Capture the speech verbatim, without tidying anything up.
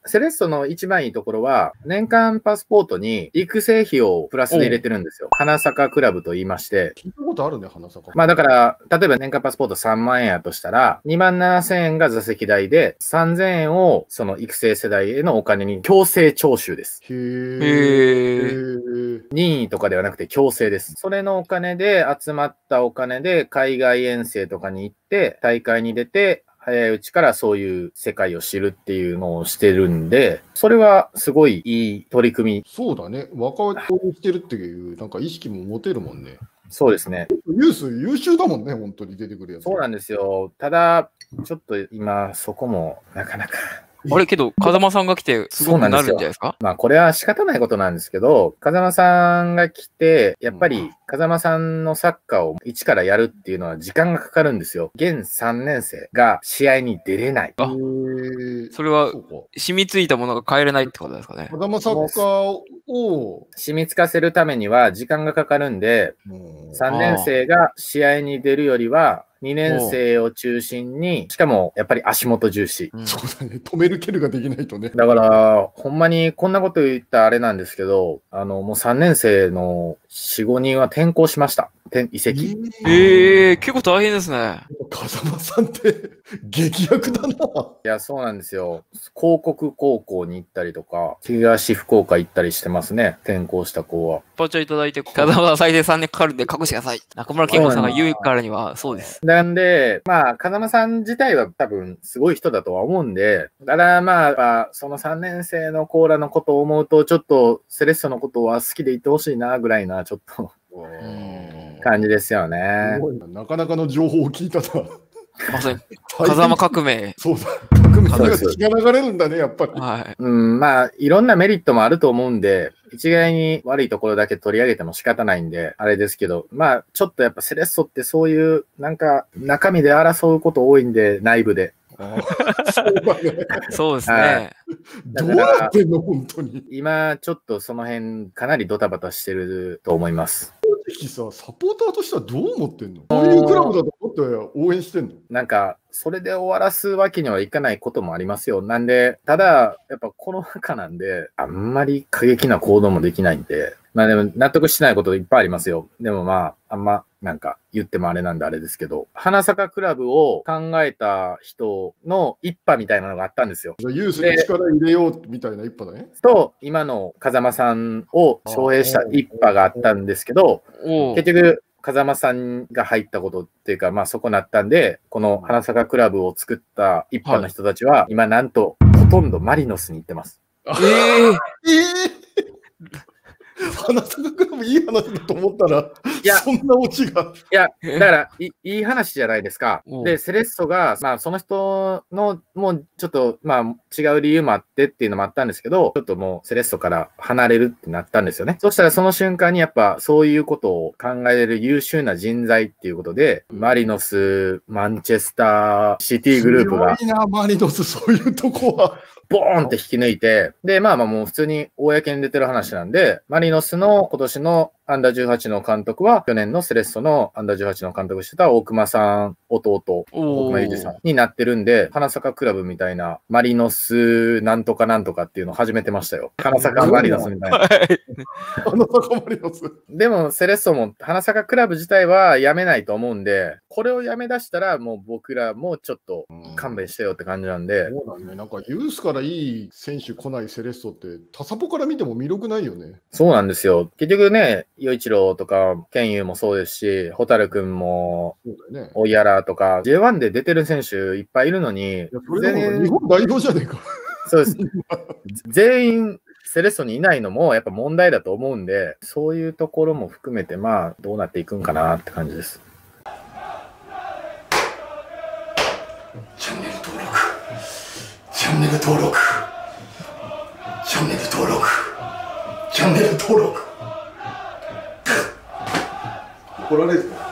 セレッソの一番いいところは、年間パスポートに育成費をプラスで入れてるんですよ。花坂クラブと言いまして。 聞いたことあるね、花坂。 まあだから、例えば年間パスポートさんまんえんやとしたら、にまんななせんえんが座席代で、さんぜんえんをその育成世代へのお金に強制徴収です。 へー。 任意とかではなくて強制です。それのお金で集まったお金で海外遠征とかに行って、大会に出て、早いうちからそういう世界を知るっていうのをしてるんで、それはすごいいい取り組み。 そうだね。若い子にしてるっていう、なんか意識も持てるもんね。 そうですね。 ユース優秀だもんね、本当に出てくるやつ。 そうなんですよ。ただ、ちょっと今、そこもなかなか。 あれけど、風間さんが来て、すごくなるんじゃないですか？ まあ、これは仕方ないことなんですけど、風間さんが来て、やっぱり、風間さんのサッカーを一からやるっていうのは時間がかかるんですよ。現さんねん生が試合に出れない。 あ、それは、染みついたものが変えれないってことですかね。 風間サッカーを染みつかせるためには時間がかかるんで、さんねん生が試合に出るよりは、にねん生を中心に、しかもやっぱり足元重視。 うん、そうだね。止める蹴るができないとね。 だから、ほんまにこんなこと言ったらあれなんですけど、あの、もうさんねん生のよん、ごにんは転校しました。移籍。 ええー、結構大変ですね。 風間さんって激役だな。いや、そうなんですよ。広告高校に行ったりとか、東福岡行ったりしてますね。転校した子は。 パチャいただいて、風間さん最低さんねんかかるんで隠してください。中村健吾さんが言うからには、そうです。 なんで、まあ、風間さん自体は多分すごい人だとは思うんで、ただまあ、そのさんねん生のコーラのことを思うと、ちょっとセレッソのことは好きでいてほしいな、ぐらいな、ちょっと。感じですよね。 なかなかの情報を聞いたな。 まさに、風間革命。 そうだ。革命が血が流れるんだね、やっぱり。 はい。 うん、まあ、いろんなメリットもあると思うんで、一概に悪いところだけ取り上げても仕方ないんで、あれですけど、まあ、ちょっとやっぱセレッソってそういう、なんか、中身で争うこと多いんで、内部で。 そうだね。 そうですね。 どうなってんの、本当に。 今、ちょっとその辺、かなりドタバタしてると思います。 さ、サポーターとしてはどう思ってんの？こういうクラブだと思って応援してんの？ なんか、それで終わらすわけにはいかないこともありますよ。なんで、ただ、やっぱコロナ禍なんで、あんまり過激な行動もできないんで、まあでも納得してないこといっぱいありますよ。でもまあ、あんま、なんか言ってもあれなんであれですけど、花坂クラブを考えた人の一派みたいなのがあったんですよ。 ユースに力入れようみたいな一派だね。 と、今の風間さんを招聘した一派があったんですけど、結局、風間さんが入ったことっていうか、まあそこなったんで、この花坂クラブを作った一派の人たちは、今なんとほとんどマリノスに行ってます。 えー、 えー花坂クラブいい話だと思ったら、いや、そんなオチが。 いや、だからい、いい話じゃないですか。で、セレッソが、まあ、その人の、もう、ちょっと、まあ、違う理由もあってっていうのもあったんですけど、ちょっともう、セレッソから離れるってなったんですよね。そしたら、その瞬間にやっぱ、そういうことを考える優秀な人材っていうことで、マリノス、マンチェスター、シティグループが。 すごいな、マリノス、そういうとこは。 ボーンって引き抜いて、で、まあまあもう普通に公に出てる話なんで、マリノスの今年のアンダーじゅうはちの監督は、去年のセレッソのアンダーじゅうはちの監督してた大熊さん、弟、大熊裕二さんになってるんで、花坂クラブみたいな、マリノスなんとかなんとかっていうのを始めてましたよ。花坂マリノスみたいな。 花坂マリノス。 でも、セレッソも花坂クラブ自体はやめないと思うんで、これをやめ出したら、もう僕らもちょっと勘弁してよって感じなんで。 そうだね。なんかユースからいい選手来ないセレッソって、タサポから見ても魅力ないよね。 そうなんですよ。結局ね、与一郎とか、健佑もそうですし、蛍くんも、オイヤラとか、ジェイワン で出てる選手いっぱいいるのに、 全然日本代表じゃねえか。 そうです。全員、セレッソにいないのもやっぱ問題だと思うんで、そういうところも含めて、まあ、どうなっていくんかなって感じです。 チャンネル登録、チャンネル登録、チャンネル登録、チャンネル登録。怒られる。